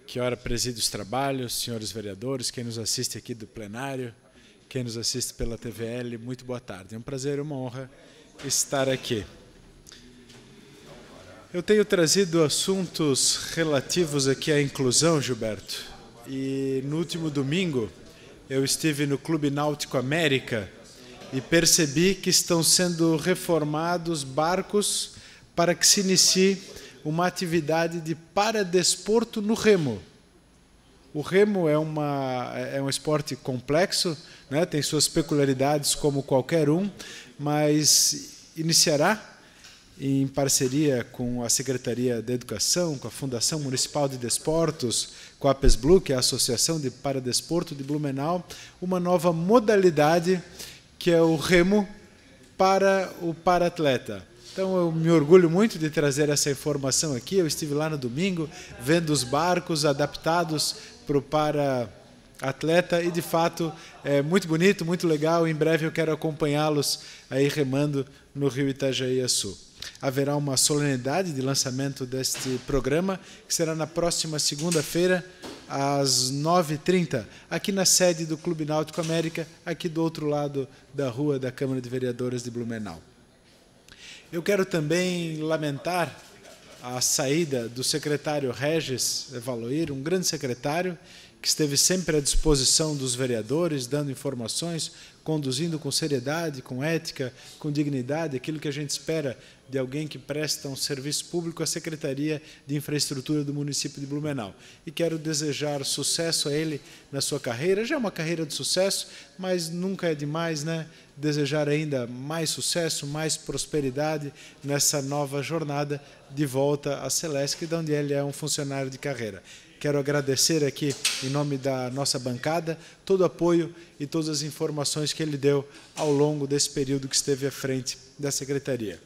que ora preside os trabalhos, senhores vereadores, quem nos assiste aqui do plenário, quem nos assiste pela TVL, muito boa tarde. É um prazer e uma honra estar aqui. Eu tenho trazido assuntos relativos aqui à inclusão, Gilberto, e no último domingo eu estive no Clube Náutico América e percebi que estão sendo reformados barcos para que se inicie uma atividade de paradesporto no remo. O remo é um esporte complexo, né? Tem suas peculiaridades como qualquer um, mas iniciará em parceria com a Secretaria da Educação, com a Fundação Municipal de Desportos, com a APESBLU, que é a Associação de Paradesporto de Blumenau, uma nova modalidade que é o remo para o paratleta. Então, eu me orgulho muito de trazer essa informação aqui. Eu estive lá no domingo, vendo os barcos adaptados para o para-atleta e, de fato, é muito bonito, muito legal. Em breve eu quero acompanhá-los aí remando no Rio Itajaí-Açu. Haverá uma solenidade de lançamento deste programa, que será na próxima segunda-feira, às 9h30, aqui na sede do Clube Náutico América, aqui do outro lado da rua da Câmara de Vereadores de Blumenau. Eu quero também lamentar a saída do secretário Regis Valoir, um grande secretário, que esteve sempre à disposição dos vereadores, dando informações, conduzindo com seriedade, com ética, com dignidade, aquilo que a gente espera de alguém que presta um serviço público à Secretaria de Infraestrutura do município de Blumenau. E quero desejar sucesso a ele na sua carreira. Já é uma carreira de sucesso, mas nunca é demais, né? Desejar ainda mais sucesso, mais prosperidade nessa nova jornada de volta à Celesc, de onde ele é um funcionário de carreira. Quero agradecer aqui, em nome da nossa bancada, todo o apoio e todas as informações que ele deu ao longo desse período que esteve à frente da Secretaria.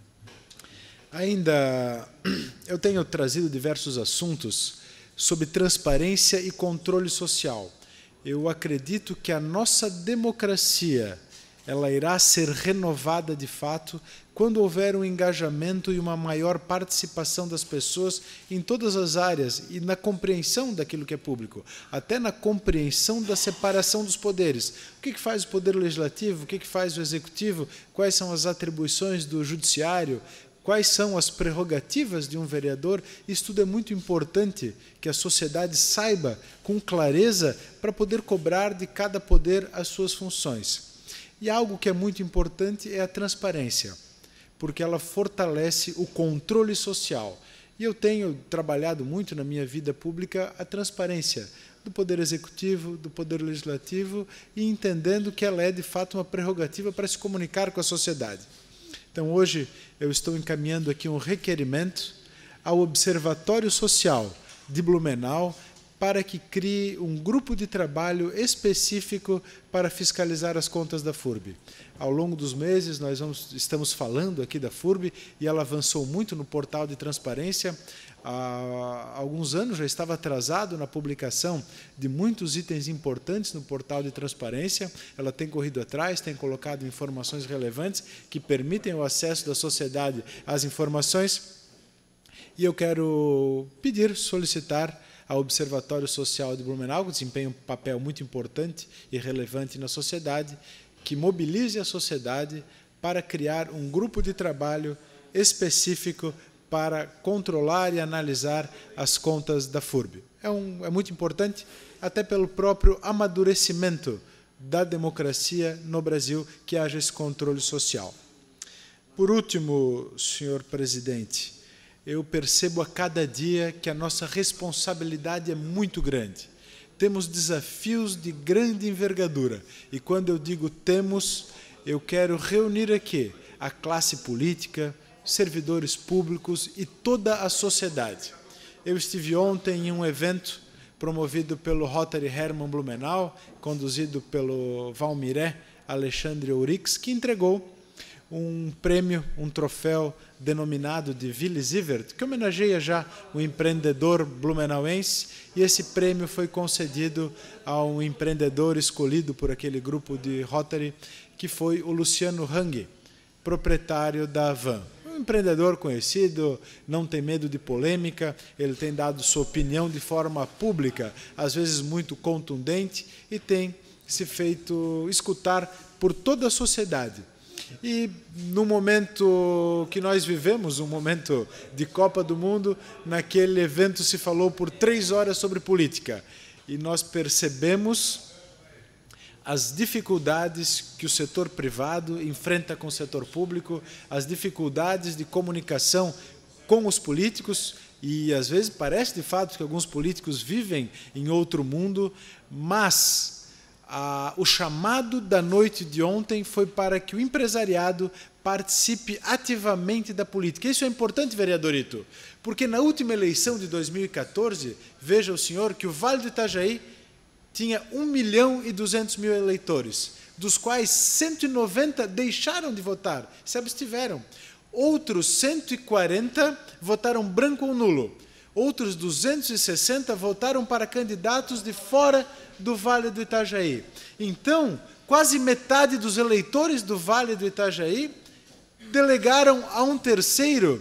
Ainda, eu tenho trazido diversos assuntos sobre transparência e controle social. Eu acredito que a nossa democracia ela irá ser renovada de fato quando houver um engajamento e uma maior participação das pessoas em todas as áreas e na compreensão daquilo que é público, até na compreensão da separação dos poderes. O que faz o Poder Legislativo, o que faz o Executivo, quais são as atribuições do Judiciário, quais são as prerrogativas de um vereador. Isso tudo é muito importante que a sociedade saiba com clareza para poder cobrar de cada poder as suas funções. E algo que é muito importante é a transparência, porque ela fortalece o controle social. E eu tenho trabalhado muito na minha vida pública a transparência do Poder Executivo, do Poder Legislativo, e entendendo que ela é, de fato, uma prerrogativa para se comunicar com a sociedade. Então, hoje, eu estou encaminhando aqui um requerimento ao Observatório Social de Blumenau, para que crie um grupo de trabalho específico para fiscalizar as contas da FURB. Ao longo dos meses, nós estamos falando aqui da FURB e ela avançou muito no portal de transparência. Há alguns anos já estava atrasado na publicação de muitos itens importantes no portal de transparência. Ela tem corrido atrás, tem colocado informações relevantes que permitem o acesso da sociedade às informações. E eu quero solicitar ao Observatório Social de Blumenau, que desempenha um papel muito importante e relevante na sociedade, que mobilize a sociedade para criar um grupo de trabalho específico para controlar e analisar as contas da FURB. É muito importante, até pelo próprio amadurecimento da democracia no Brasil, que haja esse controle social. Por último, senhor presidente, eu percebo a cada dia que a nossa responsabilidade é muito grande. Temos desafios de grande envergadura. E quando eu digo temos, eu quero reunir aqui a classe política, servidores públicos e toda a sociedade. Eu estive ontem em um evento promovido pelo Rotary Hermann Blumenau, conduzido pelo Valmiré Alexandre Ourix, que entregou um prêmio, um troféu denominado de Willy Sievert, que homenageia já o empreendedor blumenauense, e esse prêmio foi concedido a um empreendedor escolhido por aquele grupo de Rotary, que foi o Luciano Hang, proprietário da Avan. um empreendedor conhecido, não tem medo de polêmica, ele tem dado sua opinião de forma pública, às vezes muito contundente, e tem se feito escutar por toda a sociedade. E no momento que nós vivemos, um momento de Copa do Mundo, naquele evento se falou por 3 horas sobre política, e nós percebemos as dificuldades que o setor privado enfrenta com o setor público, as dificuldades de comunicação com os políticos, e às vezes parece de fato que alguns políticos vivem em outro mundo, mas o chamado da noite de ontem foi para que o empresariado participe ativamente da política. Isso é importante, vereador Ito, porque na última eleição de 2014, veja o senhor que o Vale do Itajaí tinha 1.200.000 eleitores, dos quais 190 deixaram de votar, se abstiveram. Outros 140 votaram branco ou nulo. Outros 260 votaram para candidatos de fora do Vale do Itajaí. Então, quase metade dos eleitores do Vale do Itajaí delegaram a um terceiro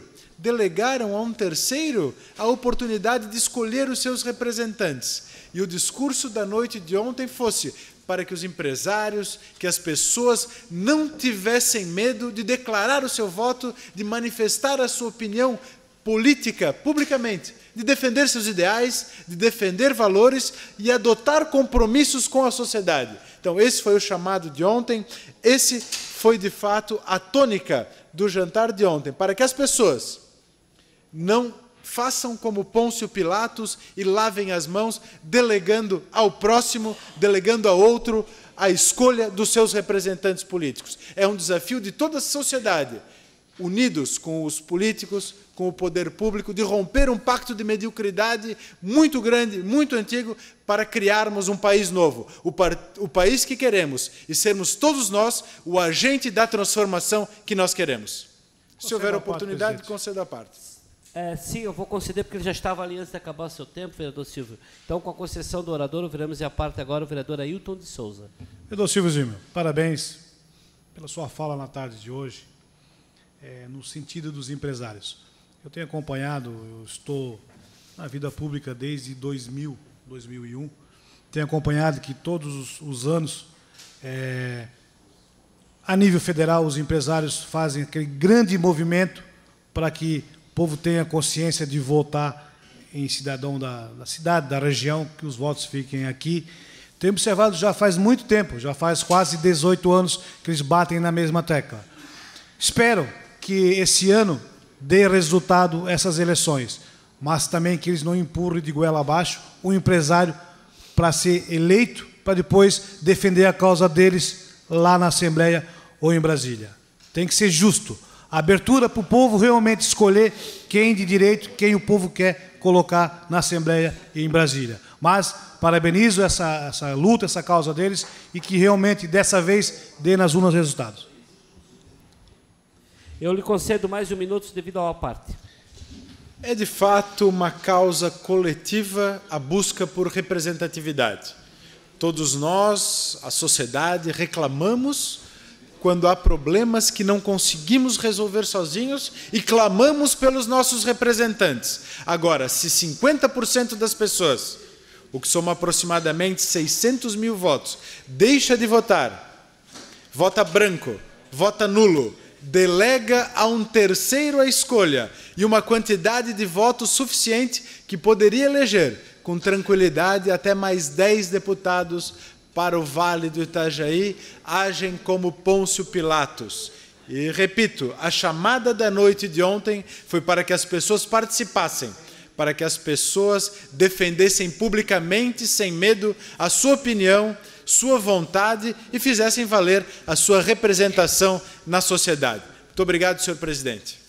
a oportunidade de escolher os seus representantes. E o discurso da noite de ontem fosse para que os empresários, que as pessoas não tivessem medo de declarar o seu voto, de manifestar a sua opinião política publicamente, de defender seus ideais, de defender valores e adotar compromissos com a sociedade. Então, esse foi o chamado de ontem, esse foi, de fato, a tônica do jantar de ontem, para que as pessoas não façam como Pôncio Pilatos e lavem as mãos, delegando ao próximo, delegando a outro, a escolha dos seus representantes políticos. É um desafio de toda a sociedade, unidos com os políticos, com o poder público, de romper um pacto de mediocridade muito grande, muito antigo, para criarmos um país novo, o país que queremos, e sermos todos nós o agente da transformação que nós queremos. Se houver oportunidade, conceda a parte. Sim, eu vou conceder, porque ele já estava ali antes de acabar o seu tempo, vereador Silvio. Então, com a concessão do orador, ouviremos a parte agora o vereador Ailton de Souza. Vereador Silvio Zimmer, parabéns pela sua fala na tarde de hoje, no sentido dos empresários. Eu tenho acompanhado, eu estou na vida pública desde 2001, tenho acompanhado que todos os anos, a nível federal, os empresários fazem aquele grande movimento para que o povo tenha consciência de votar em cidadão da cidade, da região, que os votos fiquem aqui. Tenho observado já faz muito tempo, já faz quase 18 anos que eles batem na mesma tecla. Espero que esse ano dê resultado essas eleições, mas também que eles não empurrem de goela abaixo o empresário para ser eleito, para depois defender a causa deles lá na Assembleia ou em Brasília. Tem que ser justo. Abertura para o povo realmente escolher quem de direito, quem o povo quer colocar na Assembleia e em Brasília. Mas parabenizo essa luta, essa causa deles, e que realmente, dessa vez, dê nas urnas resultados. Eu lhe concedo mais 1 minuto devido à parte. É, de fato, uma causa coletiva a busca por representatividade. Todos nós, a sociedade, reclamamos quando há problemas que não conseguimos resolver sozinhos e clamamos pelos nossos representantes. Agora, se 50% das pessoas, o que soma aproximadamente 600.000 votos, deixa de votar, vota branco, vota nulo, delega a um terceiro a escolha e uma quantidade de votos suficiente que poderia eleger com tranquilidade até mais 10 deputados para o Vale do Itajaí, agem como Pôncio Pilatos. E, repito, a chamada da noite de ontem foi para que as pessoas participassem, para que as pessoas defendessem publicamente, sem medo, a sua opinião, sua vontade e fizessem valer a sua representação na sociedade. Muito obrigado, senhor presidente.